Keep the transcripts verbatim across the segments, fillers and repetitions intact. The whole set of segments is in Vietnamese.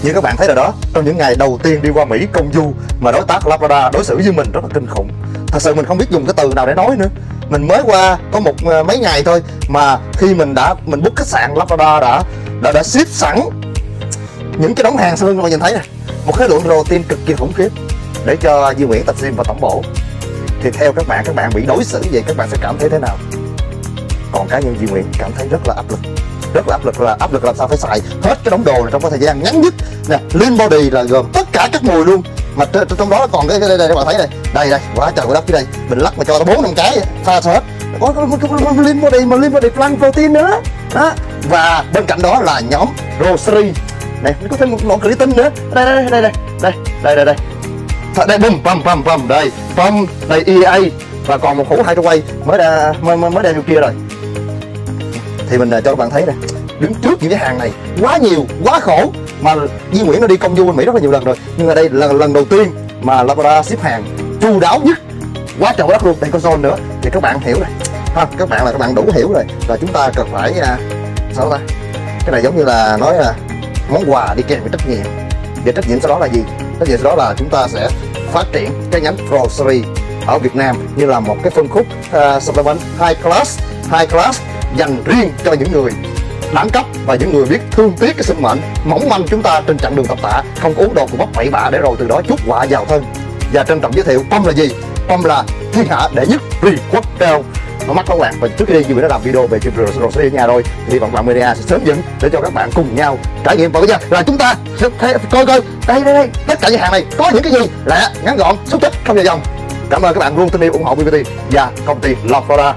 Như các bạn thấy rồi đó, trong những ngày đầu tiên đi qua Mỹ công du mà đối tác Labrador đối xử với mình rất là kinh khủng. Thật sự mình không biết dùng cái từ nào để nói nữa. Mình mới qua có một mấy ngày thôi mà khi mình đã mình book khách sạn, Labrador đã đã đã ship sẵn những cái đống hàng sau lưng các bạn nhìn thấy này, một cái lượng protein cực kỳ khủng khiếp để cho Duy Nguyễn tập gym và tổng bổ. Thì theo các bạn, các bạn bị đối xử vậy các bạn sẽ cảm thấy thế nào? Còn cá nhân Duy Nguyễn cảm thấy rất là áp lực, rất là áp lực là áp lực làm sao phải xài hết cái đống đồ này trong cái thời gian ngắn nhất nè. Lean Body là gồm tất cả các mùi luôn, mà trong đó còn cái đây, đây các bạn thấy này, đây đây quá trời quá đất, cái đây mình lắc mà cho nó bốn năm cái pha hết, có Lean Body mà Lean Body Plant Protein nữa đó. Và bên cạnh đó là nhóm Rosary này, có thêm một lon creatine nữa, đây đây đây đây đây đây đây đây đây bum bum bum bum đây bum đây e a, và còn một hũ Hydroway mới ra mới mới đem vô kia rồi. Thì mình cho các bạn thấy này, đứng trước những cái hàng này quá nhiều quá khổ, mà Duy Nguyễn nó đi công du bên Mỹ rất là nhiều lần rồi, nhưng ở đây là lần đầu tiên mà Labrador ship hàng chu đáo nhất, quá trời quá đất luôn. Đây có zone nữa thì các bạn hiểu rồi ha, các bạn là các bạn đủ hiểu rồi là chúng ta cần phải uh, sao ta, cái này giống như là nói là món quà đi kèm với trách nhiệm. Và trách nhiệm sau đó là gì? Trách nhiệm sau đó là chúng ta sẽ phát triển cái nhánh Grocery ở Việt Nam như là một cái phân khúc uh, supplement high class, high class dành riêng cho những người đẳng cấp và những người biết thương tiếc cái sinh mệnh mỏng manh chúng ta trên chặng đường tập tạ, không uống đồ của bắp bậy bạ để rồi từ đó chuốc họa vào thân. Và trân trọng giới thiệu Pump là gì? Pump là thiên hạ đệ nhất pre-workout cao nó mắt các bạn. Và trước khi đi Duy Nguyễn đã làm video về chuyện Grocery ở nhà rồi, thì hy vọng bạn media sẽ sớm dẫn để cho các bạn cùng nhau trải nghiệm. Và bây giờ là chúng ta sẽ coi coi đây đây đây tất cả những hàng này có những cái gì lẹ, ngắn gọn, xúc tích, không dài dòng. Cảm ơn các bạn luôn tin yêu ủng hộ bê bê tê và công ty Labrador.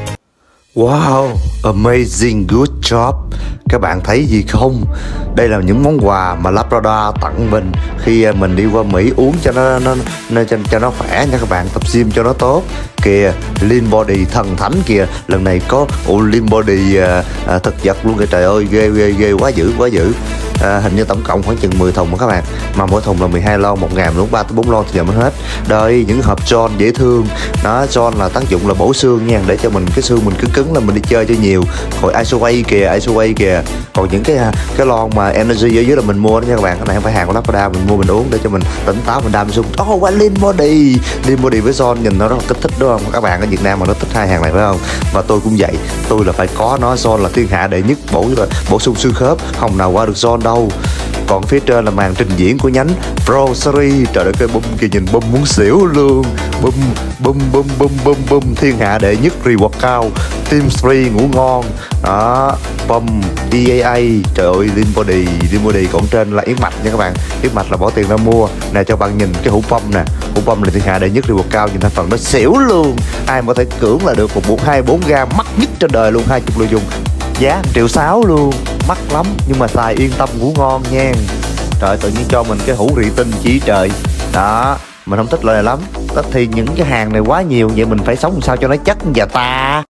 Wow, amazing, good job. Các bạn thấy gì không? Đây là những món quà mà Labrador tặng mình khi mình đi qua Mỹ uống cho nó, nó, nó cho, cho nó khỏe nha các bạn, tập gym cho nó tốt. Kìa, Lean Body thần thánh kìa, lần này có ồ, Lean Body à, à, thực vật luôn kìa, trời ơi, ghê ghê ghê, quá dữ quá dữ. À, hình như tổng cộng khoảng chừng mười thùng các bạn, mà mỗi thùng là mười hai lon, một ngàn đúng ba tới bốn lon thì giờ mới hết. Đây những hộp John dễ thương, nó John là tác dụng là bổ xương nha, để cho mình cái xương mình cứng cứng là mình đi chơi cho nhiều. Rồi Isoway kìa, Isoway kìa. Còn những cái cái lon mà Energy ở dưới là mình mua đó nha các bạn, cái này không phải hàng của Labrador, mình mua mình uống để cho mình tỉnh táo, mình đam sung. Oh, wow, Lean Body, Lean Body với John nhìn nó rất là kích thích đúng không? Các bạn ở Việt Nam mà nó thích hai hàng này phải không? Và tôi cũng vậy, tôi là phải có nó. John là thiên hạ đệ nhất bổ bổ sung xương khớp, không nào qua được John đâu. Còn phía trên là màn trình diễn của nhánh Grocery, trời ơi cái bum kìa, nhìn bum muốn xỉu luôn. Bum bum bum bum bum bum thiên hạ đệ nhất reward cao, Team ba ngủ ngon đó, bum e a a, trời ơi Lean Body, Lean Body còn trên là yến mạch nha các bạn, yến mạch là bỏ tiền ra mua nè. Cho bạn nhìn cái hũ pump nè, hũ pump là thiên hạ đệ nhất reward cao, nhìn thành phần nó xỉu luôn, ai mà có thể cưỡng là được. Một bộ hai bốn gram mắc nhất trên đời luôn, hai chục người dùng, giá một triệu sáu luôn, mắc lắm nhưng mà xài yên tâm ngủ ngon nha. Trời, tự nhiên cho mình cái hũ rị tinh chí trời đó, mình không thích loại này lắm. Tất thì những cái hàng này quá nhiều, vậy mình phải sống làm sao cho nó chất và ta.